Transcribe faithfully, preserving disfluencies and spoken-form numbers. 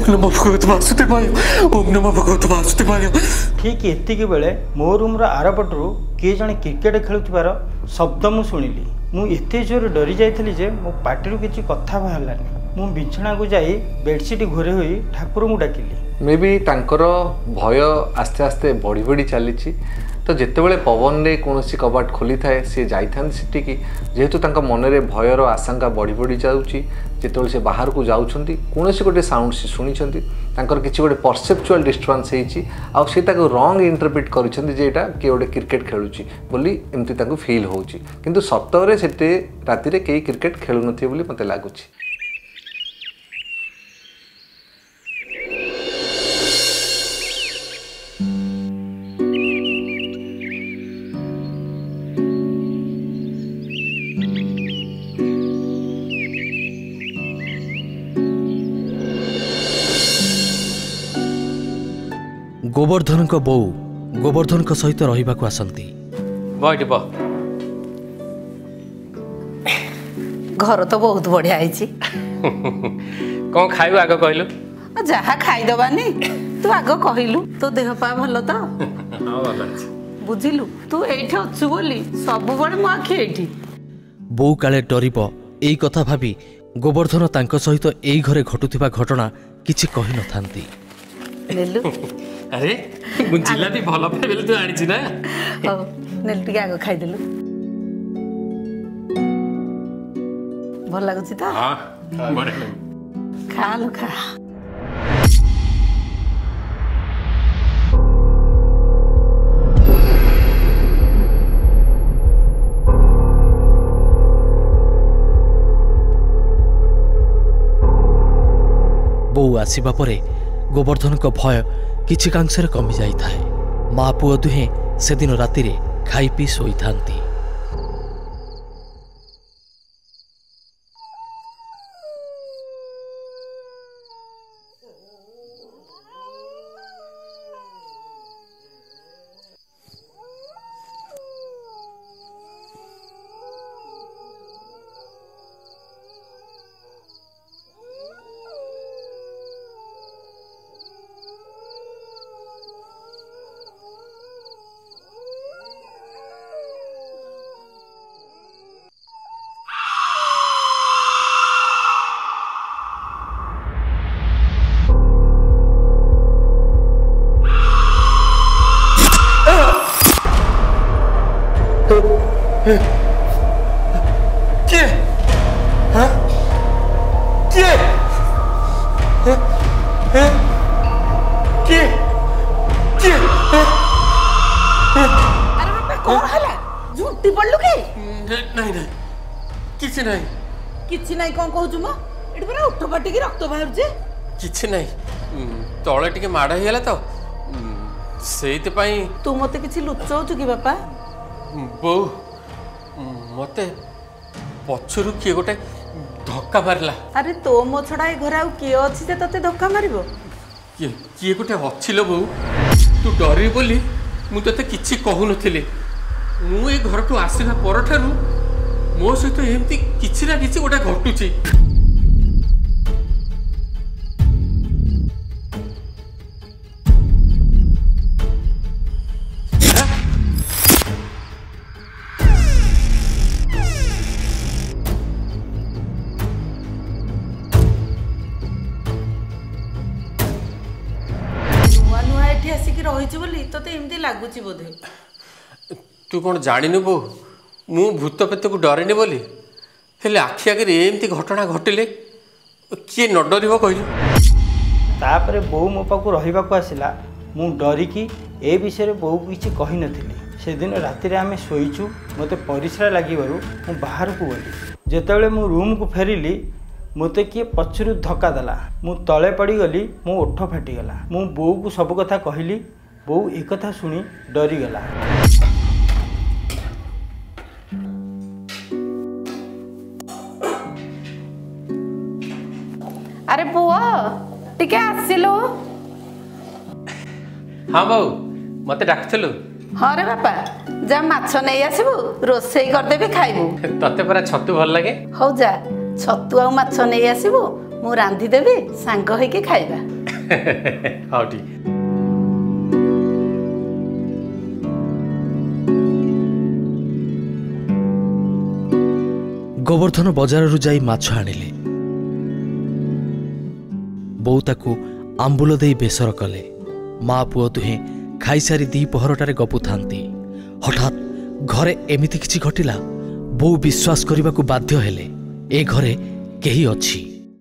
ओम नमो भगवते वासुदेवाय ओम नमो भगवते वासुदेवाय। ठीक एतिकी बेले मो रूम आरपटू किए जड़े क्रिकेट खेलुथिबार शब्द मु शुणिली। मु एते जोर डरी जाइथली जे मो पाटिरु किछि कथा बाहरलानी। मु बिछଣା को जाई बेडशीट घोरे होई ठाकुर मु डाकिली। मे बी तांकर भय आस्ते आस्ते बढ़ी बढ़ी चली। तो जितेबाला पवन रे कौन कबाट खोली थाए सी जाती जेहेतु तांका मन में भयर आशंका बढ़ी बढ़ी जाऊँगी। जिते से बाहर को जाऊँगी कौन गोटे साउंड से शुणी किसी गोटे परसेप्चुअल डिस्टर्बांस होती रंग इंटरप्रिट करें किए गोटे क्रिकेट खेलुची बोली एमती फिल होची किंतु सप्ताह से राति कई क्रिकेट खेलु नथिबे बोली मते लागुची। गोवर्धन को बो गोवर्धन को सहित रहिबा को आसंती। घर तो बहुत बढ़िया है। कौन खाइबो आग कहलु? जहा खाई दबानी तू आग कहलु। तो देह पा भलो तो? हां भलो अछि। बुझिलु तू एठी अछु बोली सब बड़ मो आखी एठी। बो काले डरिबो एई कथा भाबी गोवर्धन तांको सहित एई घरे घटुथिबा घटना किछि कहि न थांती। नेलु अरे मु जिलापी भल पे बेले तू आनी छी ना। हो नेल टिके आगो खाई देलु। भल लागुची त? हां बड़े लाग। खा लो खा। बो आसीबा परे गोवर्धन को भय किछि कांक्षरे कमी जाई थाए। माँ पुओ दुहे से दिन राति रे खाई पी सोई थांती। किए हाँ किए किए किए अरे बापा कौन हला झूठी पड़लु के? नहीं नहीं किसी नहीं किछि नहीं कौन कहू म एठी पूरा उठ पाटी की रक्त बाहर जे किसी नहीं तळे टिके माड़ हिला तो सेइत पई। तू मते किछि लुचाउछु की बापा? बो मते पछरु किए गोटे धक्का मारला। अरे तो मो छड़ा ए घर आउ किए अछि जे तते धक्का मारिबो? किए किए गोटे अछिलो बो तू डरी बोली मु तते किछि कहू नथिले। मु ए घर को आसीबा परठारु मो सहित एमती किछि ना किछि गोटे घटुची। लागुची बोधे तू कौन जानिनु बो मु भूत पेत को डरेनि बोली हेले आखि आगे एमती घटना घटिले किए न डरिबो कहलु। तापरे बो मो पाकु रहिबा को आसिला मु डरिकी ए विषय बो किछि कहि नथिली। से दिन राति रे आमे सोइचु मते परिश्रा लागिबारु मु बाहर को गली। जेतेबेले मु रूम को फेरिली मते किए पछरु धक्का देला। मु तळे पड़ी गली मो ओठ फाटी गला। मु बो को सब कथा कहली। बो एक कथा सुनी डरी गला। अरे बुआ टिके आसिलो। हाँ बाबू मते डाकथलु। हाँ रे बापा जा माछ नहीं आसबु रोसई कर देबे खाइबु। तते परा छतु भल लागे। हो जा छतु आ माछ नहीं आसबु ମୁଁ ରାନ୍ଧିଦେବି ସାଙ୍ଗ ହେଇକି ଖାଇବା। ହଉ ଠିକ। ଗୋବର୍ଦ୍ଧନ ବଜାରରୁ ଯାଇ ମାଛ ଆଣିଲେ। ବୋଉ ତାକୁ ଆମ୍ବୁଲ ଦେଇ ବେସର କଲେ। ମା ପୁଅ ଦୁହେଁ ଖାଇସାରି ଦି ପହରଟାରେ ଗପୁଥାନ୍ତି। ହଠାତ୍ ଘରେ ଏମିତି କିଛି ଘଟିଲା ବୋଉ ବିଶ୍ୱାସ କରିବାକୁ ବାଧ୍ୟ ହେଲେ ଏ ଘରେ କେହି ଅଛି।